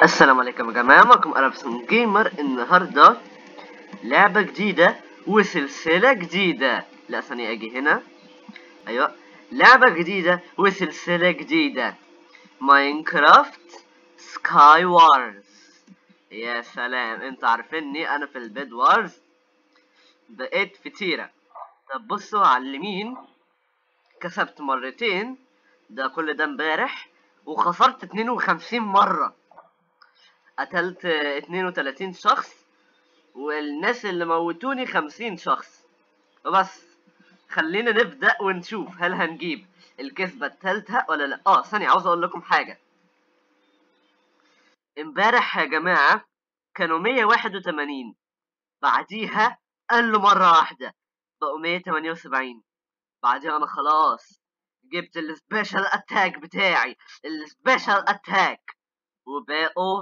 السلام عليكم يا جماعة، معكم أرابسون جيمر. النهاردة لعبة جديدة وسلسلة جديدة. لا ثانية أجي هنا. أيوة، لعبة جديدة وسلسلة جديدة، ماينكرافت سكاي وارز. يا سلام، انتوا عارفيني أنا في البيد وارز بقيت فتيرة. طب بصوا على اليمين، كسبت مرتين، ده كل ده امبارح، وخسرت 52 مرة. قتلت 32 شخص، والناس اللي موتوني 50 شخص. وبس، خلينا نبدأ ونشوف هل هنجيب الكسبة التالتة ولا لا. ثانية، عاوز اقول لكم حاجة. امبارح يا جماعة كانوا 181، بعديها قالوا مرة واحدة بقوا 178. بعديها انا خلاص جبت السبيشال اتاك بتاعي، السبيشال اتاك، وبقوا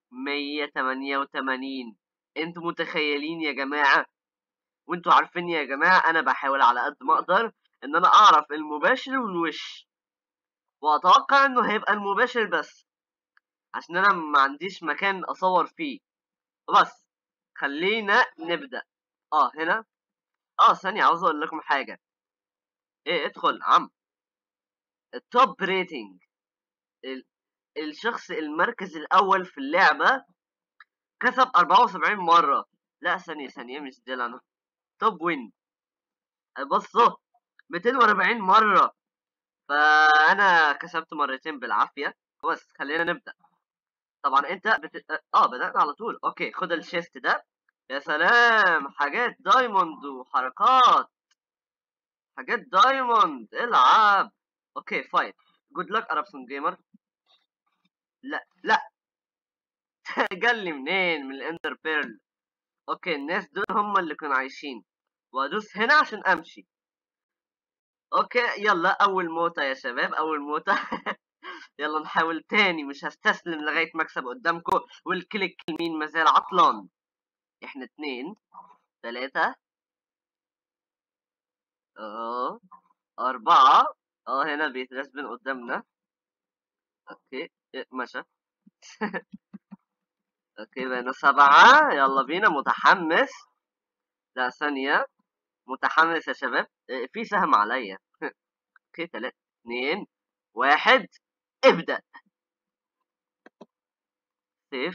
188. انتوا متخيلين يا جماعة؟ وانتوا عارفين يا جماعة انا بحاول على قد ما اقدر ان انا اعرف المباشر والوش، واتوقع انه هيبقى المباشر بس عشان انا ما عنديش مكان اصور فيه. بس خلينا نبدأ. هنا. ثانية، عاوز اقول لكم حاجة. ايه، ادخل عم. التوب ريتنج، ال... الشخص المركز الاول في اللعبة كسب 74 مرة. لا ثانية مش دي اللي انا توب وين. بصوا، 240 مرة، فانا كسبت مرتين بالعافيه. بس خلينا نبدا. طبعا انت بدأنا على طول. اوكي، خد الشيست ده. يا سلام، حاجات دايموند وحركات، حاجات دايموند، العب. اوكي فاين، جود لك ارابسون جيمر. لا لا. قال لي منين؟ من الاندر بيرل. اوكي، الناس دول هم اللي كانوا عايشين، وادوس هنا عشان امشي. اوكي يلا، اول موتة يا شباب، اول موتة. يلا نحاول تاني، مش هستسلم لغاية ما اكسب قدامكم. والكليك اليمين مازال عطلان. احنا 2 3 اه 4. هنا بيترسبن قدامنا. اوكي، مشى. اوكي بقينا 7. يلا بينا، متحمس. لا ثانية، متحمس يا شباب. في سهم عليا. اوكي 3 2 1 ابدأ. سيف،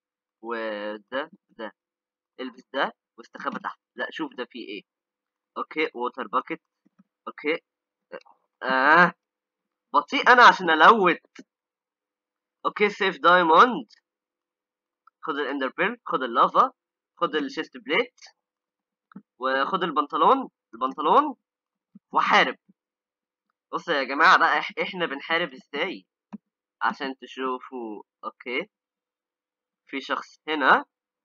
وده البس ده واستخبى تحت. لا شوف ده فيه ايه. اوكي، ووتر باكيت. اوكي. آه بطيء انا عشان الوت. اوكي، سيف دايموند. خد الاندر بيرل، خد اللافا، خد الشيست بليت، وخد البنطلون وحارب. بصوا يا جماعة بقى، احنا بنحارب ازاي عشان تشوفوا. اوكي، في شخص هنا.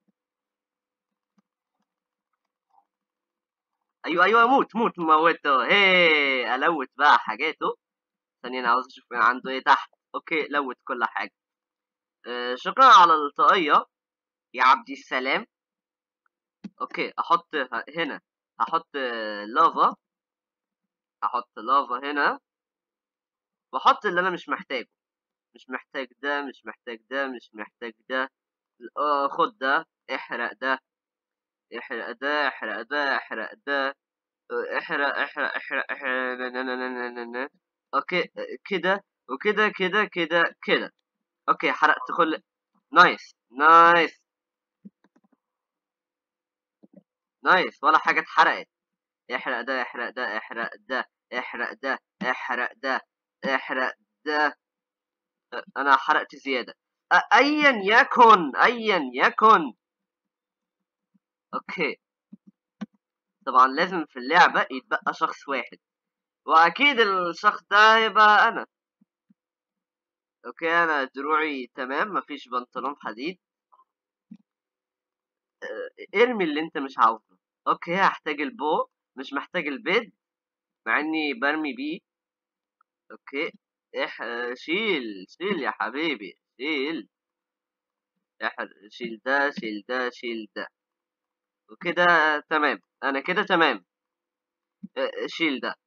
ايوه موت موته. هي الوت بقى حاجاته. ثانية، انا عاوز اشوف عنده ايه تحت. اوكي، لوت كل حاجة. شكرا على الطاقية يا عبدي السلام. اوكي، احط هنا، هحط لافا، احط لافا هنا، واحط اللي انا مش محتاجه. مش محتاج ده، مش محتاج ده، مش محتاج ده. خد ده، احرق ده، احرق ده، احرق ده، احرق ده. احرق. اوكي، كده وكده كده كده كده. اوكي، حرقت كل. نايس. ولا حاجة اتحرقت. احرق ده، احرق ده، احرق ده، احرق ده، احرق ده، احرق ده. انا حرقت زيادة. ايا يكن. اوكي، طبعا لازم في اللعبة يتبقى شخص واحد، واكيد الشخص ده يبقى انا. اوكي، انا دروعي تمام، مفيش بنطلون حديد. ارمي اللي انت مش عاوزه. اوكي، هحتاج البو، مش محتاج البيد مع اني برمي بيه. اوكي، شيل يا حبيبي، شيل. شيل ده. وكده تمام، انا كده تمام. شيل ده.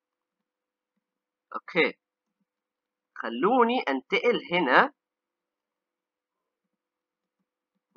اوكي، خلوني انتقل هنا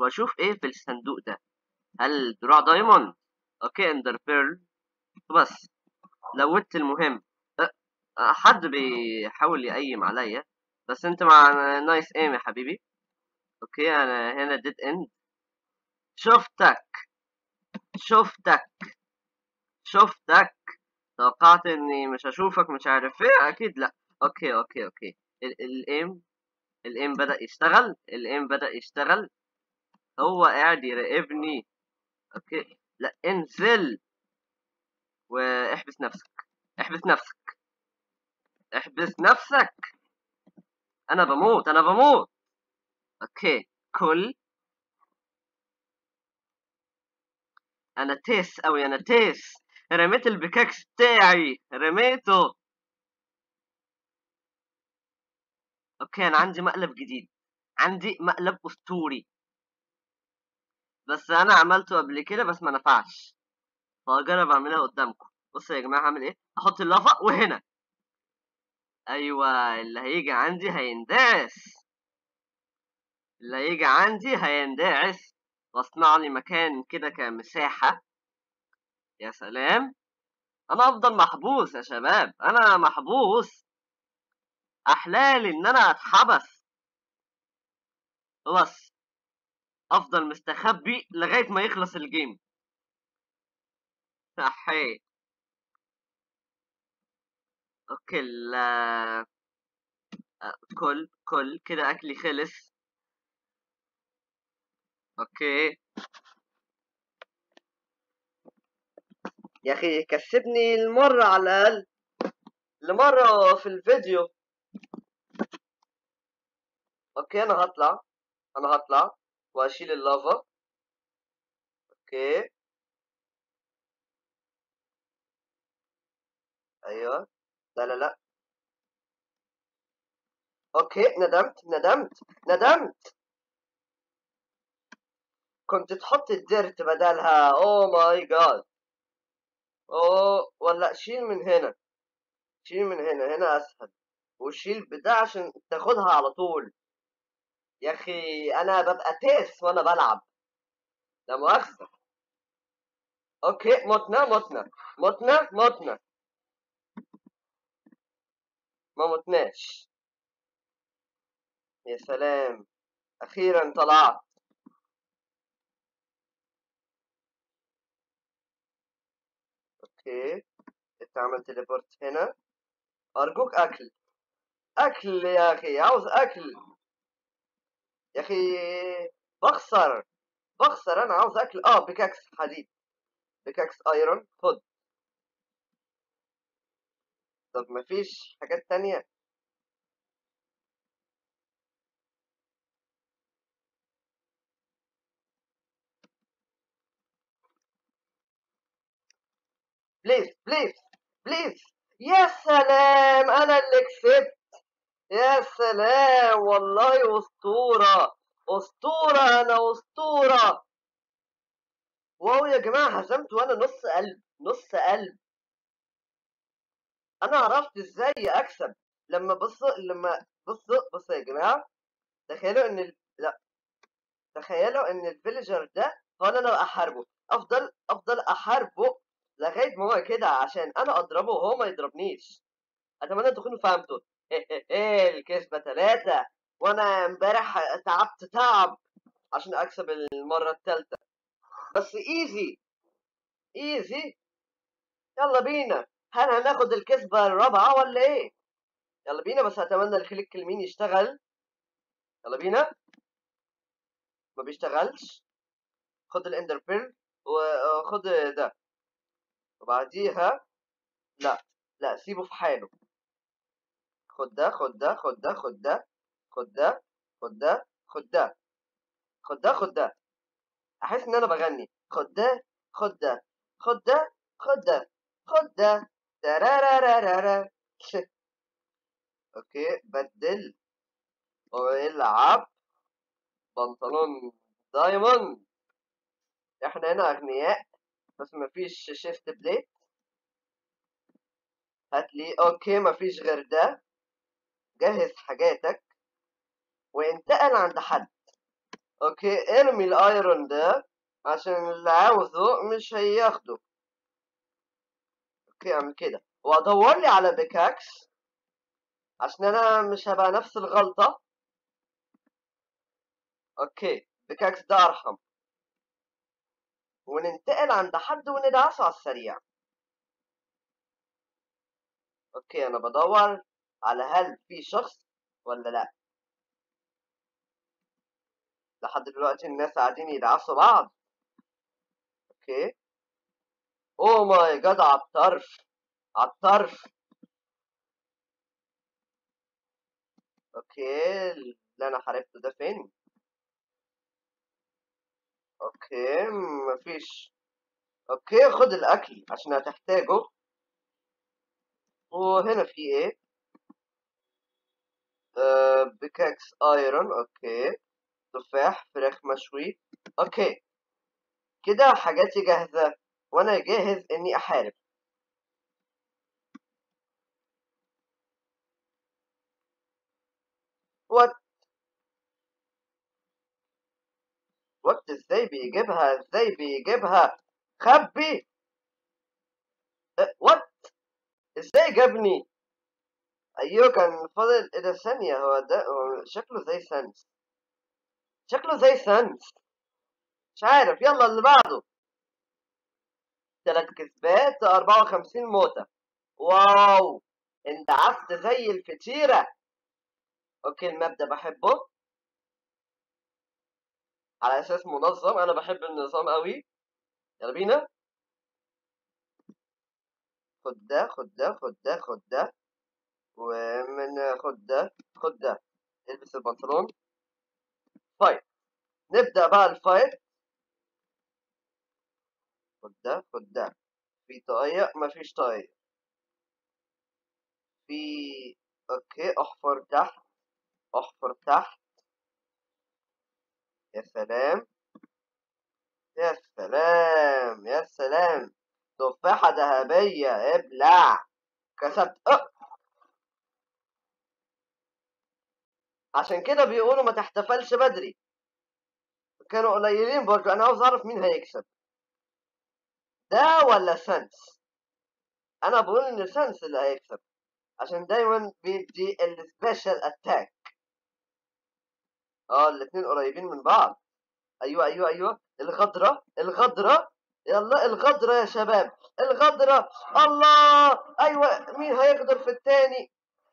واشوف ايه في الصندوق ده. هل دراع دايموند؟ اوكي اندر بيرل. بس لوت المهم. حد بيحاول يقيم عليا، بس انت مع نايس ايم يا حبيبي. اوكي انا هنا ديد اند. شفتك شفتك شفتك. توقعت اني مش هشوفك، مش عارف ايه، اكيد لا. اوكي اوكي اوكي. الايم، الايم بدأ يشتغل، الايم بدأ يشتغل. هو قاعد يراقبني. اوكي لا انزل واحبس نفسك، احبس نفسك، احبس نفسك. انا بموت انا بموت. اوكي كل. انا تيس اوي، انا تيس. رميت البيكاكس بتاعي، رميته. اوكي انا عندي مقلب جديد، عندي مقلب اسطوري، بس انا عملته قبل كده بس ما نفعش، فهجرب اعملها قدامكم. بصوا يا جماعه هعمل ايه. احط اللافا وهنا. ايوه اللي هيجي عندي هيندعس، اللي هيجي عندي هيندعس. واصنع لي مكان كده كمساحه. يا سلام. انا افضل محبوس يا شباب، انا محبوس. احلالي ان انا اتحبس. بس افضل مستخبي لغايه ما يخلص الجيم. صحيح. اوكي كل كده اكلي خلص. اوكي يا اخي كسبني المره على الاقل، لمره في الفيديو. اوكي انا هطلع، انا هطلع واشيل اللافا. اوكي ايوه. لا لا لا. اوكي ندمت ندمت ندمت. كنت تحط الديرت بدلها. اوه ماي جاد. اوه ولا شيل من هنا، شيل من هنا، هنا اسهل. وشيل بتاع عشان تاخدها على طول. يا اخي انا ببقى تيس وانا بلعب، لا مؤاخذة. اوكي متنا متنا متنا متنا. ما متناش. يا سلام، اخيرا طلعت. اوكي انت عملت تليبورت هنا. ارجوك اكل، اكل يا اخي، عاوز اكل يا اخي. بخسر بخسر، انا عاوز اكل. بيكاكس حديد، بيكاكس ايرون، خد. طب مفيش حاجات تانية؟ بليز بليز بليز. يا سلام انا اللي كسبت. يا سلام والله اسطورة، اسطورة انا اسطورة. واو يا جماعة هزمت وانا نص قلب، نص قلب. انا عرفت ازاي اكسب. لما بص يا جماعة. تخيلوا ان لا، تخيلوا ان الفيليجر ده هو اللي انا احاربه. افضل احاربه لغايه ما هو كده عشان انا اضربه وهو ما يضربنيش. اتمنى تكونوا فهمتوا. الكسبة 3، وانا امبارح تعبت تعب عشان اكسب المرة الثالثة. بس ايزي ايزي. يلا بينا. هل هناخد الكسبة الرابعة ولا ايه؟ يلا بينا، بس اتمنى الكليك اليمين يشتغل. يلا بينا. ما بيشتغلش. خد الاندر بيرل وخد ده، وبعديها لا لا سيبه في حاله. خد ده خد ده خد ده خد ده خد ده خد ده خد ده خد ده خد ده. احس ان انا بغني. خد ده خد ده خد ده خد ده خد ده. ترارارارارا. اوكي بدل والعب بنطلون دايموند. احنا هنا اغنياء، بس مفيش شيفت بليت. هاتلي اوكي مفيش غير ده. جهز حاجاتك وانتقل عند حد. اوكي ارمي الايرون ده عشان اللي عاوزه مش هياخده. اوكي اعمل كده وادور لي على بيكاكس عشان انا مش هبقى نفس الغلطة. اوكي بيكاكس ده ارحم. وننتقل عند حد وندعسه على السريع. اوكي انا بدور على هل في شخص ولا لا. لحد دلوقتي الناس قاعدين يدعسوا بعض. اوكي اوه ماي جاد على الطرف، على الطرف. اوكي اللي انا حاربته ده فين؟ اوكي مفيش. اوكي خد الاكل عشان هتحتاجه. وهنا في ايه؟ بيكاكس ايرون. اوكي تفاح، فراخ مشوي. اوكي كده حاجاتي جاهزة وانا جاهز اني احارب. وات وات ازاي بيجيبها؟ ازاي بيجيبها؟ خبي. وات ازاي جابني؟ ايوه كان فاضل ايه ده؟ ثانية هو ده هو شكله زي سانس. شكله زي سانس. مش عارف. يلا اللي بعده. 3 كسبات 54 موتة. واو انت عفت زي الفطيرة. اوكي الماب ده بحبه على اساس منظم. انا بحب النظام قوي. يلا بينا. خد ده خد ده خد ده خد ده. ومن خد ده خد ده. البس البنطلون. فايت. نبدأ بقى الفايت. خد ده خد ده. في طاقية مفيش طاقية. في اوكي احفر تحت. احفر تحت. يا سلام يا سلام يا سلام. تفاحة ذهبية ابلع. كسبت عشان كده بيقولوا ما تحتفلش بدري. كانوا قليلين برضه. انا عاوز اعرف مين هيكسب، ده ولا سانس. انا بقول ان سانس اللي هيكسب عشان دايما بيدي السبيشال اتاك. الاتنين قريبين من بعض. ايوه ايوه ايوه الغدرة الغدرة. يلا الغدرة يا شباب. الغدرة. الله ايوه مين هيغدر في التاني؟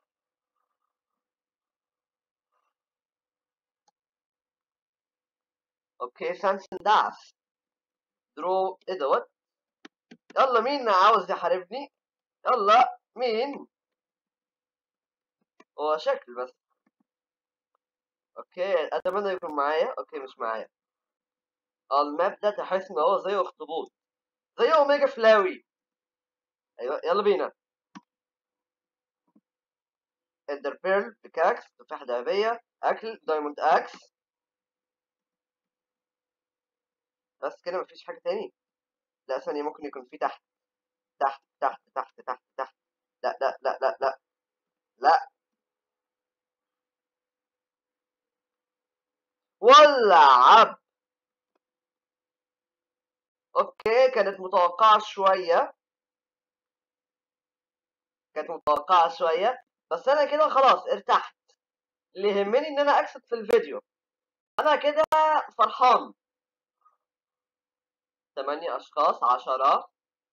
اوكي سامسون دعس. درو ايه دوت. يلا مين عاوز يحاربني؟ يلا مين؟ هو شكل بس. اوكي اتمنى يكون معايا. اوكي مش معايا. الماب ده تحس ان هو زي اخطبوط. زي اوميجا فلاوي. ايوه يلا بينا. اندر بيرل بيكاكس تفاحة ذهبية اكل دايموند اكس. بس كده مفيش حاجة تاني. لا ثانية ممكن يكون في تحت. تحت تحت تحت تحت تحت. لا لا لا لا لا لا. ولع. اوكي كانت متوقعة شوية. كانت متوقعة شوية. بس انا كده خلاص ارتحت. اللي يهمني ان انا اكسب في الفيديو. انا كده فرحان. 8 اشخاص 10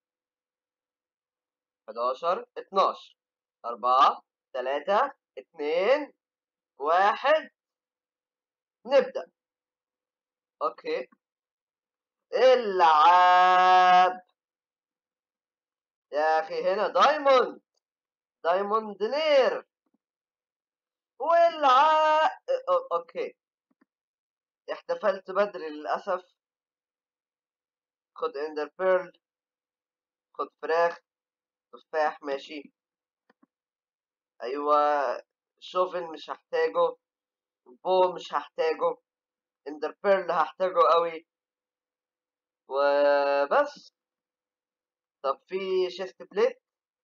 11 12 4 3 2 1. نبدأ. اوكي العاب. يا اخي هنا دايموند. دايموند نير. والعاب. اوكي احتفلت بدري للأسف. خد اندر بيرل. خد فراخ. تفاح ماشي. ايوه شوفن مش هحتاجه. بو مش هحتاجه. اندر بيرل هحتاجه قوي. وبس. طب في شيست بليت.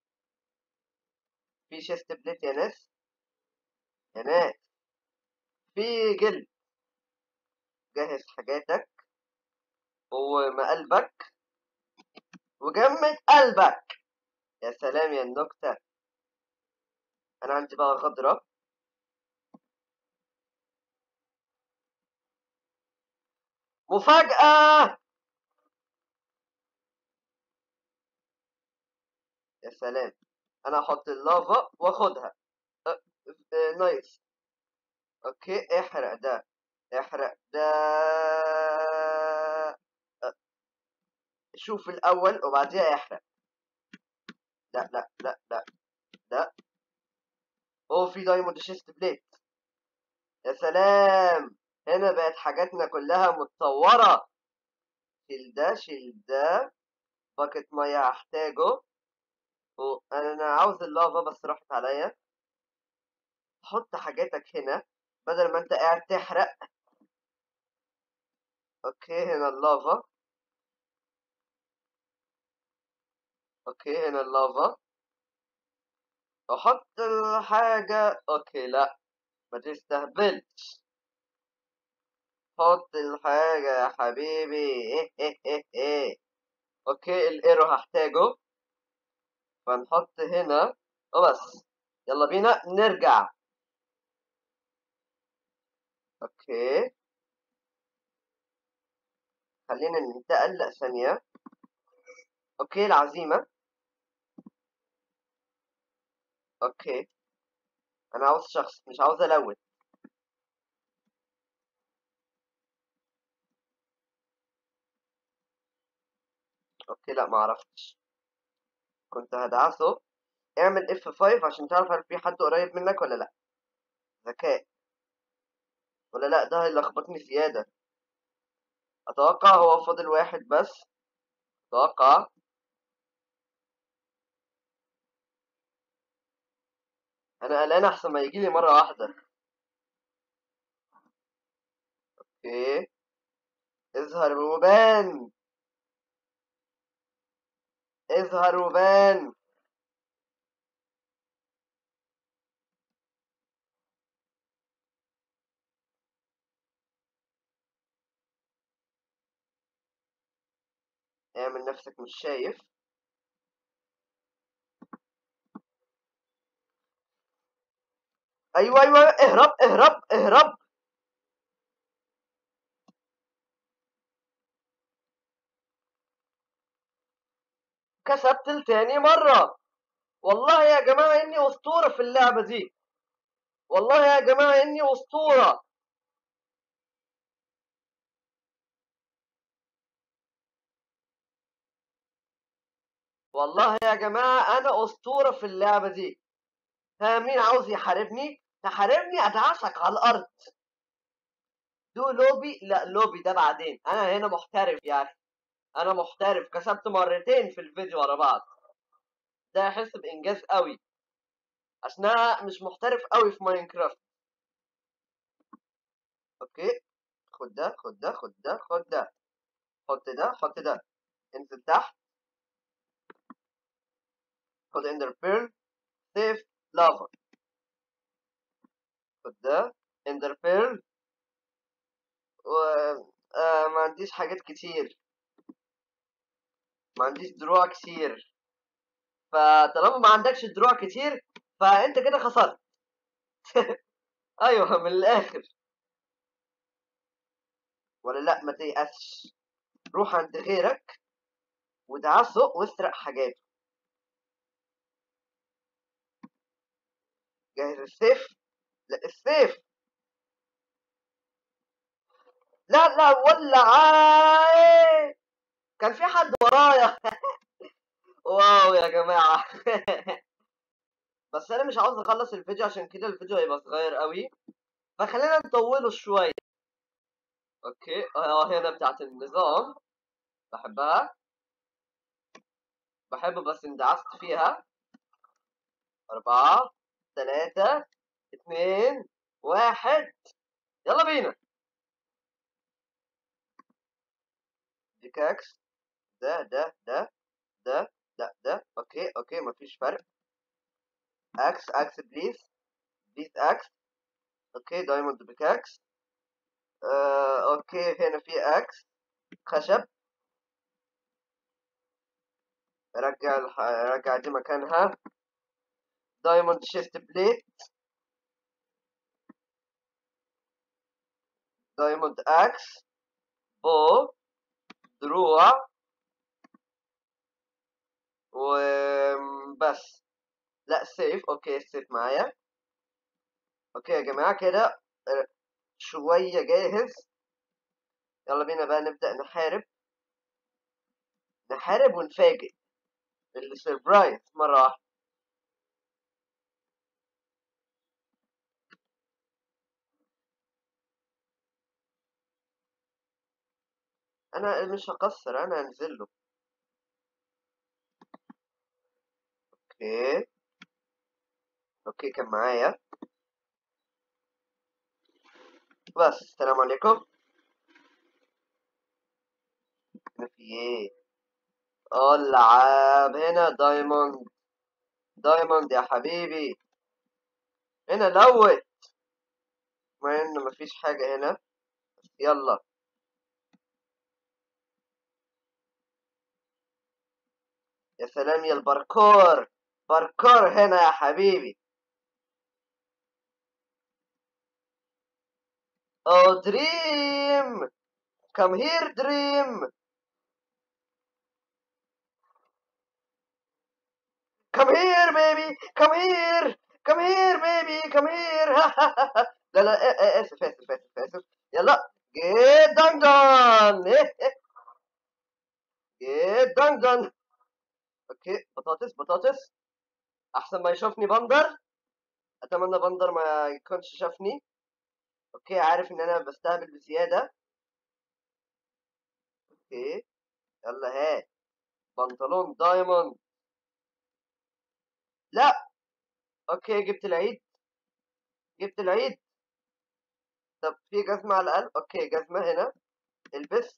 في شيست بليت يا ناس. يا ناس. في جلد. جهز حاجاتك ومقلبك وجمد قلبك. يا سلام يا النكتة. أنا عندي بقى خضرة. مفاجأة. يا سلام. أنا هحط اللافا وآخدها. نايس. أوكي احرق ده. احرق ده. شوف الأول وبعديها احرق. لا لا لا لا. ده. أوه في دايموند شيست بليت. يا سلام. هنا بقت حاجاتنا كلها متطورة. شيل ده شيل ده. باكت مية هحتاجه. أنا عاوز اللافا بس راحت عليا. حط حاجاتك هنا بدل ما انت قاعد تحرق. اوكي هنا اللافا. اوكي هنا اللافا. احط الحاجة. اوكي لا ما تستهبلش. حط الحاجة يا حبيبي. ايه ايه ايه ايه. اوكي الايرو هحتاجه فنحط هنا وبس. يلا بينا نرجع. اوكي خلينا ننتقل ثانية. اوكي العزيمة. اوكي انا عاوز شخص مش عاوز الون. اوكي لا ما عرفتش. كنت هدعسه. اعمل F5 عشان تعرف هل في حد قريب منك ولا لا. ذكاء. ولا لا ده هيلخبطني زيادة. اتوقع هو فاضل واحد بس. اتوقع. انا قلقان احسن ما يجيلي مرة واحدة. اوكي اظهر وبان. اظهر وبان. اعمل نفسك مش شايف. ايوه ايوه اهرب اهرب اهرب. كسبت لتاني مرة. والله يا جماعة اني اسطورة في اللعبة دي. والله يا جماعة اني اسطورة. والله يا جماعة انا اسطورة في اللعبة دي. ها مين عاوز يحاربني؟ تحاربني ادعسك على الارض. دو لوبي. لا لوبي ده بعدين. انا هنا محترف يا اخي. انا محترف كسبت مرتين في الفيديو ورا بعض. ده يحس بانجاز قوي عشان انا مش محترف قوي في ماينكرافت. اوكي خد ده خد ده خد ده خد ده. حط ده حط ده. انزل تحت. خد اندر بيرل. سيف. لافا. خد ده. اندر بيرل. و ما عنديش حاجات كتير. ما عنديش دروع كتير. فطالما ما عندكش دروع كتير فانت كده خسرت. ايوه من الاخر. ولا لا ما تيأسش. روح عند غيرك ودعسه واسرق حاجاته. جاهز السيف. لا السيف. لا لا ولع. كان في حد ورايا. واو يا جماعة. بس انا مش عاوز اخلص الفيديو عشان كده الفيديو هيبقى صغير قوي. فخلينا نطوله شوية. اوكي هنا بتاعت النظام. بحبها. بحب بس اندعست فيها. 4 3 2 1. يلا بينا. ديكاكس. ده ده اوكي اوكي مفيش فرق. اكس اكس بليز. بليز اكس. اوكي دايموند بيكاكس. اوكي، هنا في اكس خشب. رجع دي مكانها. دايموند شيست بليت. دايموند اكس. بو. دروع. وبس. لا، سيف. اوكي، السيف معايا. اوكي يا جماعة كده. شوية جاهز. يلا بينا بقى نبدأ نحارب. نحارب ونفاجئ. السربرايز مرة واحدة. انا مش هقصر، انا هنزل له. اوكي. اوكي كان معايا. بس السلام عليكم. هنا في ايه؟ العاب هنا دايموند. دايموند يا حبيبي. هنا لوت. مع ان مفيش حاجة هنا. يلا. يا سلام يا الباركور. باركور هنا يا حبيبي. او دريم. كم هير دريم. كم هير بيبي. كم هير. كم هير بيبي. كم هير. لا لا، اسف اسف اسف اسف. يلا. جيت دنجن. جيت دنجن. اوكي، بطاطس بطاطس. احسن ما يشوفني بندر. اتمنى بندر ما يكونش شافني. اوكي، عارف ان انا بستهبل بزياده. اوكي. يلا هات. بنطلون دايموند. لا. اوكي، جبت العيد. جبت العيد. طب في جزمه على الاقل. اوكي، جزمه هنا. البس.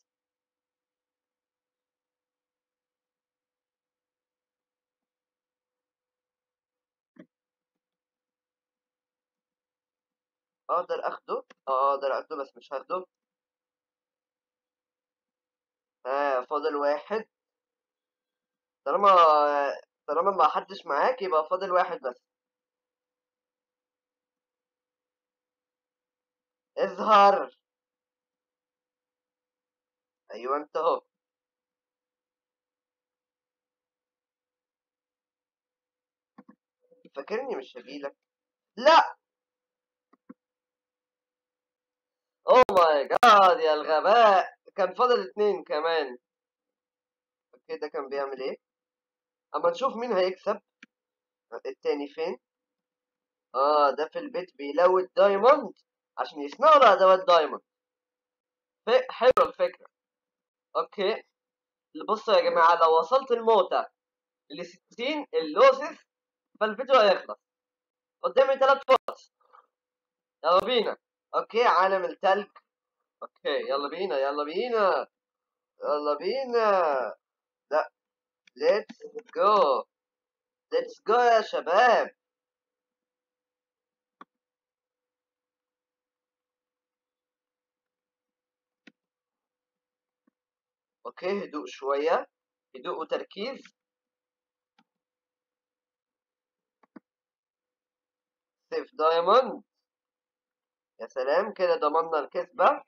اقدر اخده. اقدر اخده بس مش هاخده. فاضل واحد. طالما طالما ما حدش معاك يبقى فاضل واحد بس. اظهر. ايوه انت اهو. فاكرني مش هجيلك. لا. اوه ماي جاد يا الغباء. كان فاضل اتنين كمان. اوكي، ده كان بيعمل ايه؟ اما نشوف مين هيكسب. التاني فين؟ ده في البيت بيلوت دايموند عشان يصنعوا له ادوات دايموند. حلوه الفكره. اوكي. بصوا يا جماعه، لو وصلت الموتى ل 60 اللوسس فالفيديو هيخلص. قدامي 3 فرص. يلا بينا. اوكي، عالم التلج. اوكي، يلا بينا يلا بينا. يلا بينا. لا. ليتس جو. ليتس جو يا شباب. اوكي، هدوء شويه. هدوء وتركيز. سيف دايموند. يا سلام كده ضمننا الكسبة.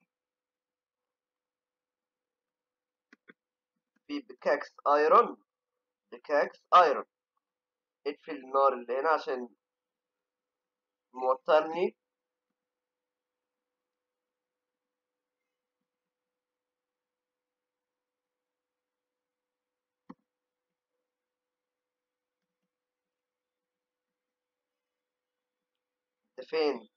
في بكاكس ايرون. بكاكس ايرون. اطفي النار اللي هنا عشان موترني. انت فين؟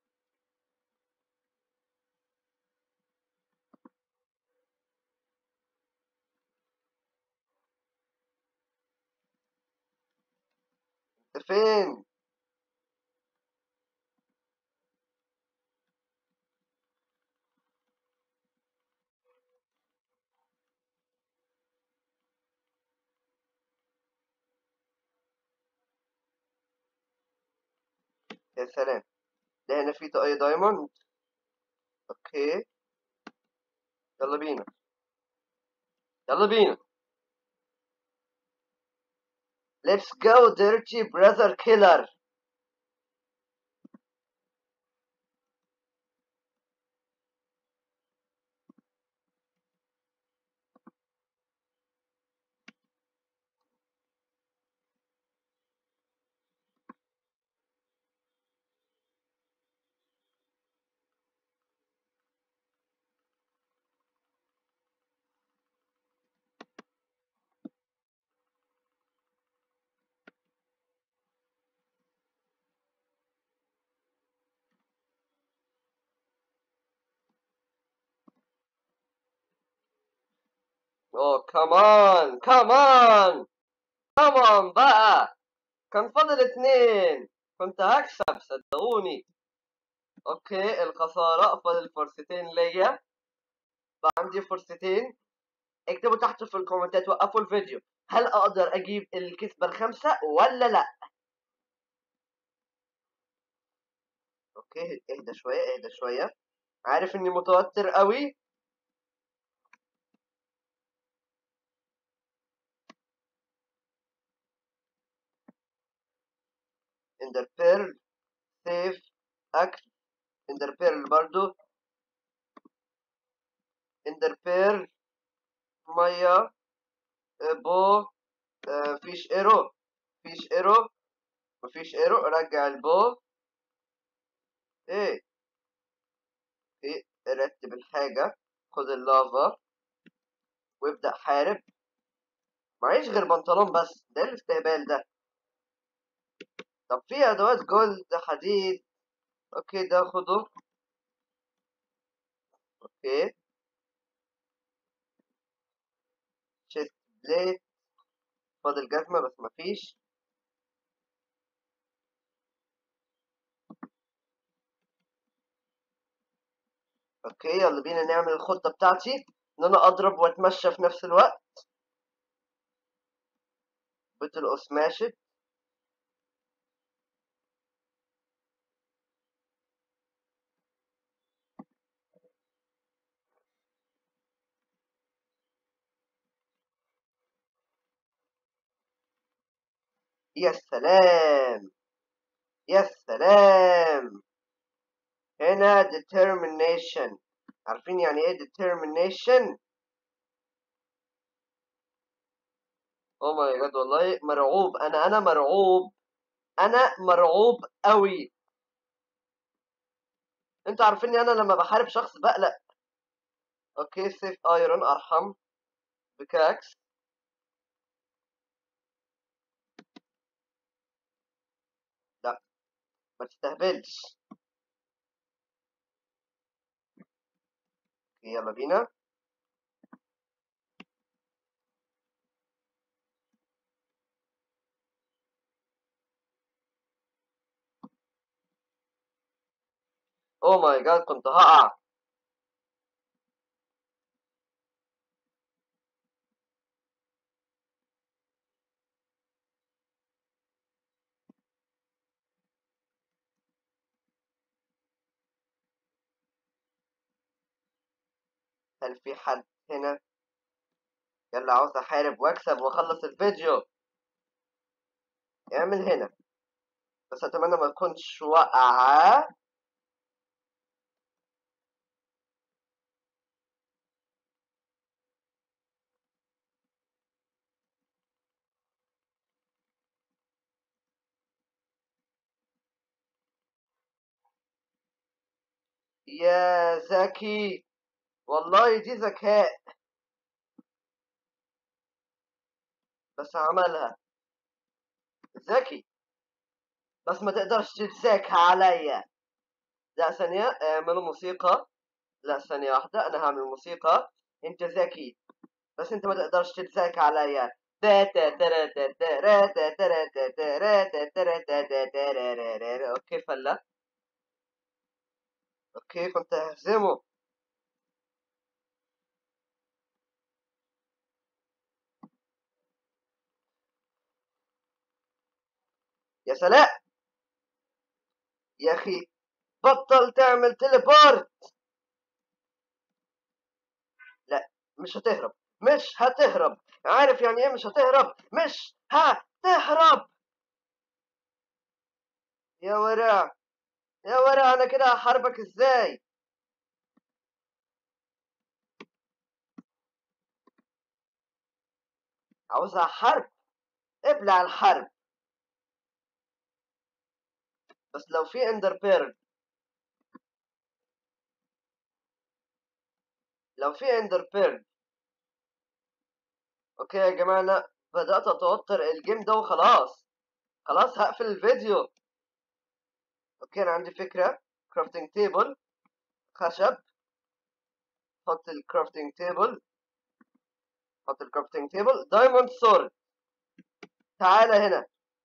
انت فين؟ يا سلام. ده هنا في اي دايموند. اوكي يلا بينا يلا بينا. Let's go dirty brother killer. اوه كمان كمان كمان بقى. كان فاضل 2 كنت هكسب صدقوني. اوكي الخسارة، فاضل فرصتين ليا. بقى عندي فرصتين. اكتبوا تحت في الكومنتات، وقفوا الفيديو، هل اقدر اجيب الكسبة ال5 ولا لا؟ اوكي اهدى شوية اهدى شوية، عارف اني متوتر قوي. اندر بيرل، سيف، اكل، اندر بيرل برضو، اندر بيرل، مية، بو، فيش ايرو، فيش ايرو، مفيش ايرو، رجع البو. ايه ايه رتب الحاجة، خد اللافا وابدأ حارب. معيش غير بنطلون بس، ده الاستهبال ده. طب في ادوات جولد حديد، اوكي ده خده. اوكي شيست بليت، فاضل جزمة بس مفيش. اوكي يلا بينا نعمل الخطة بتاعتي، ان انا اضرب واتمشى في نفس الوقت. بترقص ماشي. يا سلام يا سلام. هنا determination، عارفين يعني ايه determination؟ او ماي جاد والله مرعوب، انا مرعوب، انا مرعوب قوي. انتوا عارفيني انا لما بحارب شخص بقلق. اوكي سيف ايرون ارحم. بكاكس. لا ما تستهبلش. يلا بينا. او ماي جاد كنت هقع. هل في حد هنا؟ يلا عاوز احارب واكسب واخلص الفيديو. اعمل هنا، بس اتمنى ما تكونش واقعة. يا ذكي، والله دي ذكاء. بس عملها ذكي، بس ما تقدرش تتساكى عليا. لا ثانية، اعملوا موسيقى. لا ثانية واحدة، أنا هعمل موسيقى. أنت ذكي بس أنت ما تقدرش تتساكى عليا. أوكي فلة. أوكي كنت ههزمه. يا سلام يا أخي، بطل تعمل تليبورت. مش هتهرب، مش هتهرب. عارف يعني ايه مش هتهرب؟ مش هتهرب. يا ورع، يا ورع، انا كده هحاربك ازاي؟ عاوزها حرب، ابلع الحرب. بس لو في اندر بيرل، لو في اندر بيرل. اوكي يا جماعه، انا بدات اتوتر الجيم ده وخلاص. خلاص هقفل الفيديو. اوكي انا عندي فكره. كرافتنج تيبل، خشب. حط الكرافتنج تيبل، حط الكرافتنج تيبل. دايموند سورد، تعالى هنا.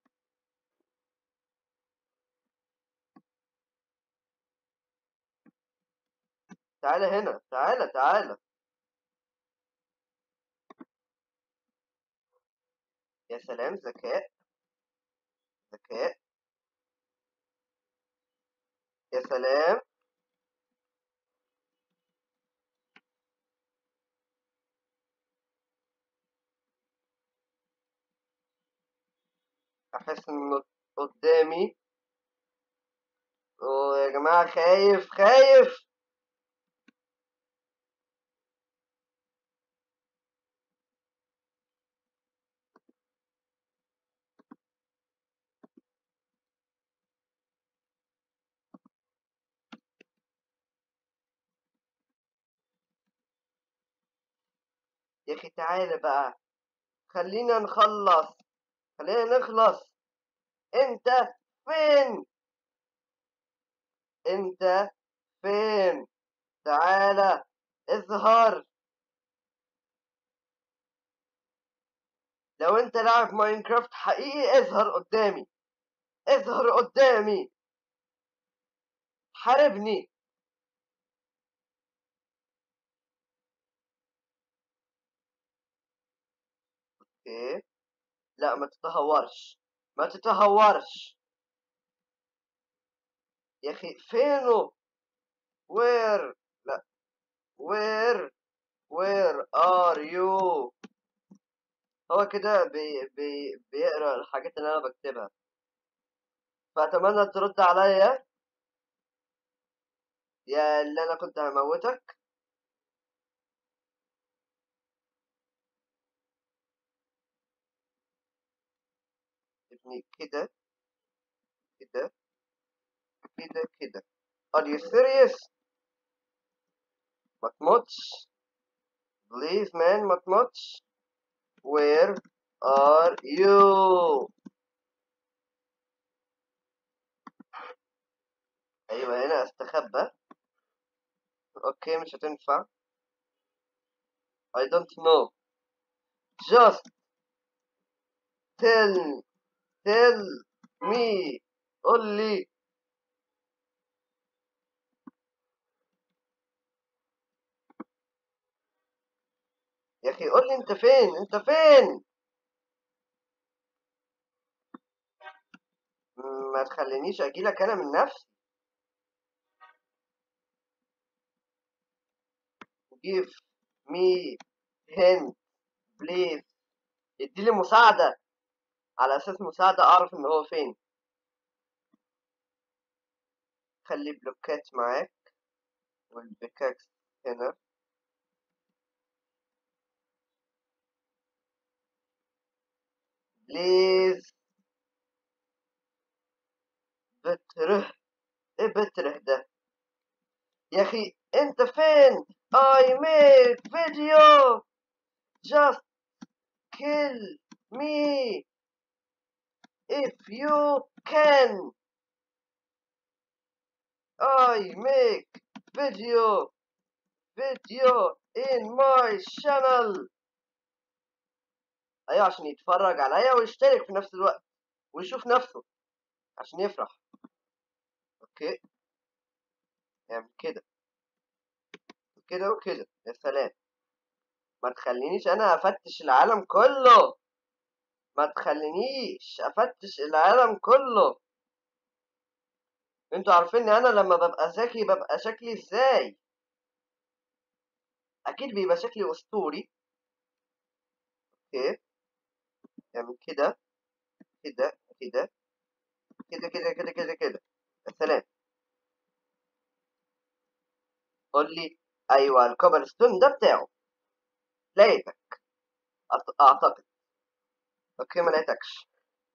تعالى هنا، تعالى تعالى. يا سلام، ذكاء، ذكاء. يا سلام. احس انه قدامي. أوه يا جماعه، خايف خايف. يا اخي تعالى بقى، خلينا نخلص، خلينا نخلص. انت فين؟ انت فين؟ تعالى، اظهر. لو انت لاعب ماينكرافت حقيقي اظهر قدامي، اظهر قدامي، حاربني. ايه؟ لا ما تتهورش، ما تتهورش. يا اخي فينه؟ وير؟ لا، وير ار يو. هو كده بيقرا الحاجات اللي انا بكتبها، فاتمنى ترد عليا يا اللي انا كنت هموتك. ابني كده كده كده كده. Are you serious؟ ما تموتش، please man، ما تموتش. Where are you؟ ايوه هنا استخبى. اوكي مش هتنفع. I don't know. Just tell me. قول لي. يا اخي قول لي انت فين، انت فين؟ ما تخلينيش اجيلك انا من نفسي. give me hint please. اديلي مساعدة، على اساس مساعدة اعرف ان هو فين. خلي بلوكات معاك، والبيكاكس هنا. بليز. بتره، ايه بتره ده؟ يا اخي انت فين؟ I made video. Just kill me if you can. I make video in my channel. ايوه عشان يتفرج عليا ويشترك في نفس الوقت ويشوف نفسه عشان يفرح. اوكي اعمل كده وكده وكده. يا سلام. ما تخلينيش انا افتش العالم كله، ما تخلينيش افتش العالم كله. انتوا عارفين انا لما ببقى ذكي ببقى شكلي ازاي. اكيد بيبقى شكلي اسطوري. اوكي، يعني كده كده كده كده كده كده كده كده. يا سلام. قول لي. ايوه، الكوبل ستون ده بتاعه. لقيتك. اعتقد. اوكي، ما لقيتكش.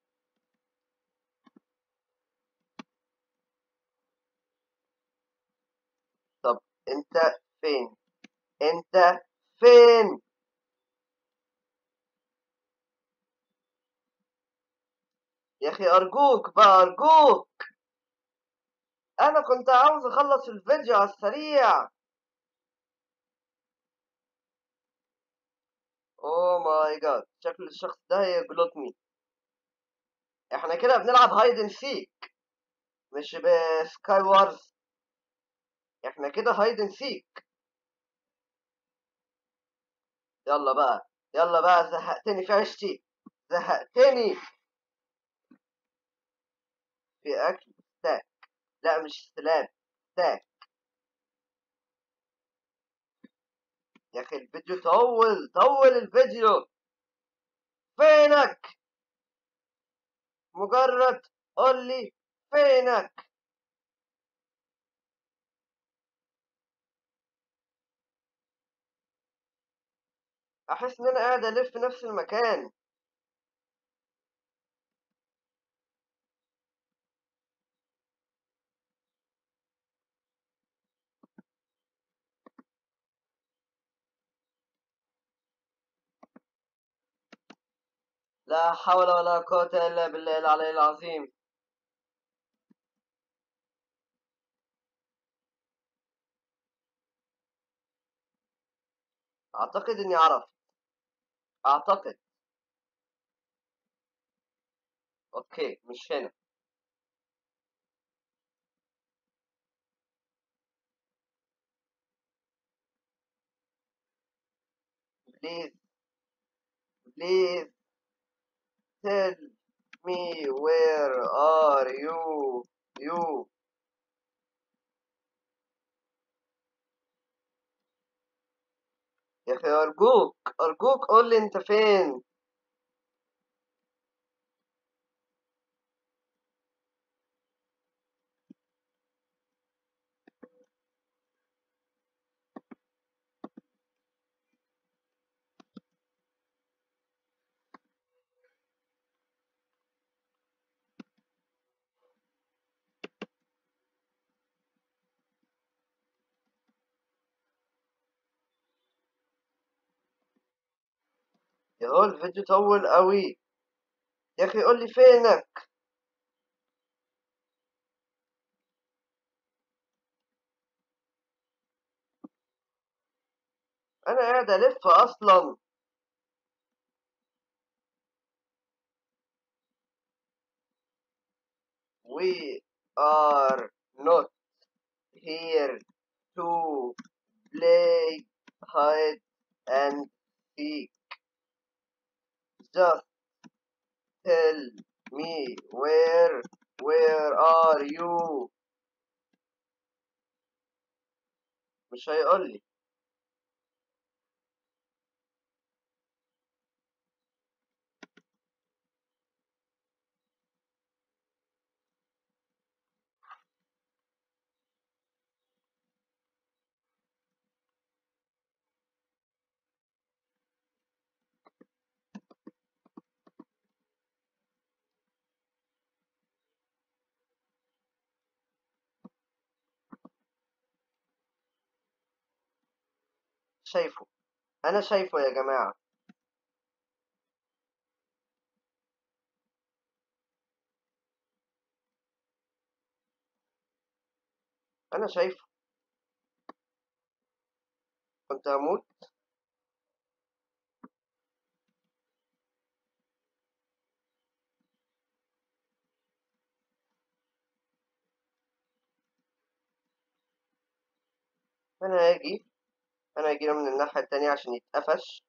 طب انت فين؟ انت فين؟ يا اخي ارجوك بقى، ارجوك. انا كنت عاوز اخلص الفيديو على السريع. اوه ماي جاد، شكل الشخص ده هيجلطني. احنا كده بنلعب هايد اند سيك، مش بسكاي وارز. احنا كده هايد اند سيك. يلا بقى، يلا بقى، زهقتني في عيشتي. زهقتني. في اكل ستاك. لا مش سلاب، ستاك. يا اخي الفيديو طول طول الفيديو. فينك؟ مجرد قول لي فينك. احس ان انا قاعد الف في نفس المكان. لا حول ولا قوة الا بالله العلي العظيم. اعتقد اني عرفت. اعتقد. اوكي، مش هنا. بليز. بليز. tell me where are you. يا اخي ارجوك، ارجوك قول لي انت فين. يا هو الفيديو طول قوي. يا اخي قول لي فينك. انا قاعد الف اصلا. we are not here to play hide and seek. Just tell me where are you. مش هيقول لي. شايفه. انا شايفه يا جماعة. انا شايفه. كنت هموت. انا هاجي. انا هاجي من الناحية التانية عشان يتقفش.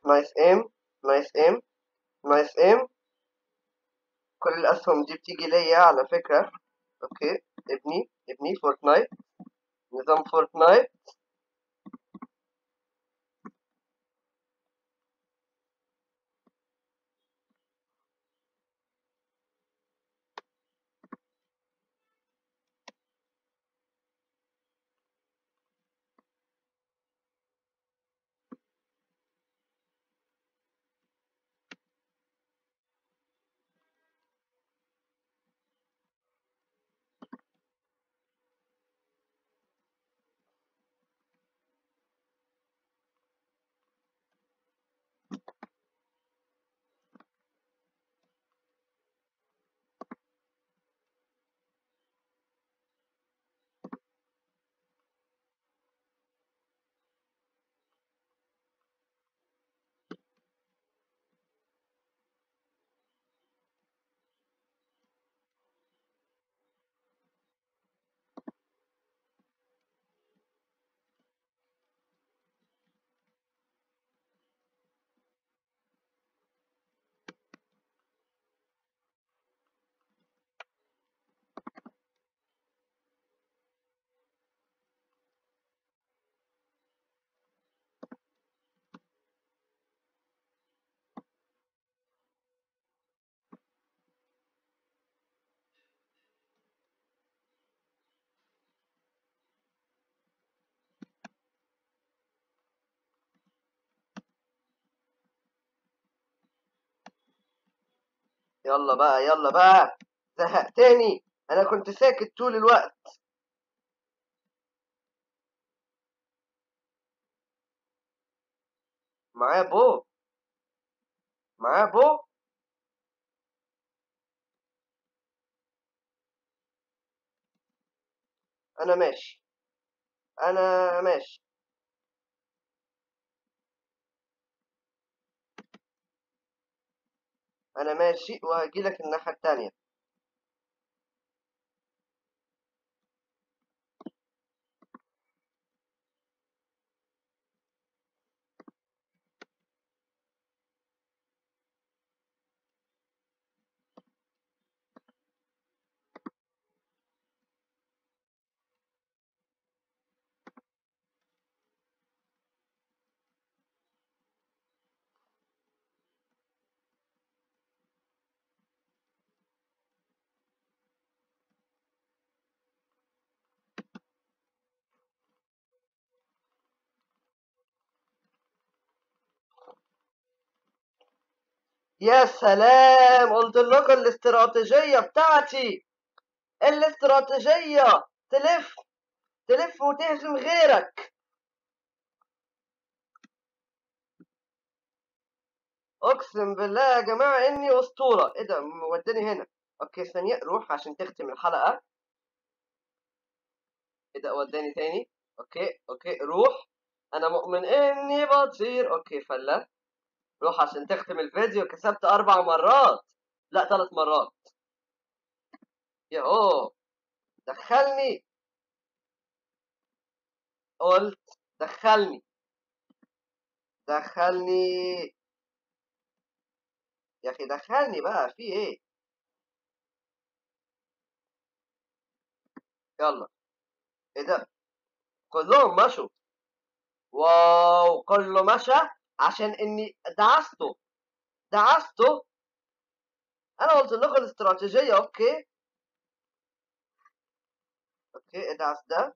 نايس ايم، نايس ايم، نايس ايم. كل الاسهم دي بتيجي ليا على فكرة. اوكي، ابني فورتنايت، نظام فورتنايت. يلا بقى يلا بقى، زهقتني، انا كنت ساكت طول الوقت. معاه بو، معاه بو. انا ماشي، انا ماشي. انا ماشي وهجيلك الناحية التانية. يا سلام، قلت لكم الاستراتيجية بتاعتي. الاستراتيجية تلف، تلف وتهزم غيرك. اقسم بالله يا جماعة اني اسطورة. ايه ده وداني هنا؟ اوكي ثانية، روح عشان تختم الحلقة. ايه ده وداني تاني؟ اوكي روح. انا مؤمن اني بطير. اوكي فلة، روح عشان تختم الفيديو. كسبت 4 مرات، لا 3 مرات. ياهو، دخلني. قلت دخلني، دخلني يا اخي، دخلني بقى، في ايه؟ يلا. ايه ده؟ كلهم مشوا. واو، كله مشى عشان اني دعسته، دعسته. انا قلت لكم الاستراتيجيه. اوكي ادعس ده،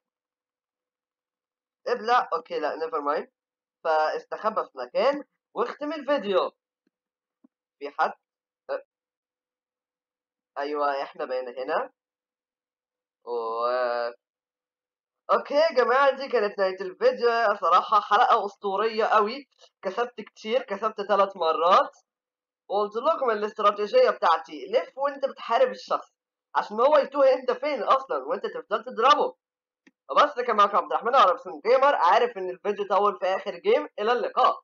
ابلع. اوكي لا نيفر مايند. فاستخبى في مكان واختم الفيديو. في حد؟ أه، ايوه احنا بقينا هنا. و اوكي يا جماعه، دي كانت نهايه الفيديو. صراحه حلقه اسطوريه قوي. كسبت كتير، كسبت 3 مرات. وقلت لكم الاستراتيجيه بتاعتي، لف وانت بتحارب الشخص عشان هو يتوه انت فين اصلا وانت تفضل تضربه. وبس، ده كان معكم عبد الرحمن عرب جيمر. عارف ان الفيديو طول في اخر جيم. الى اللقاء.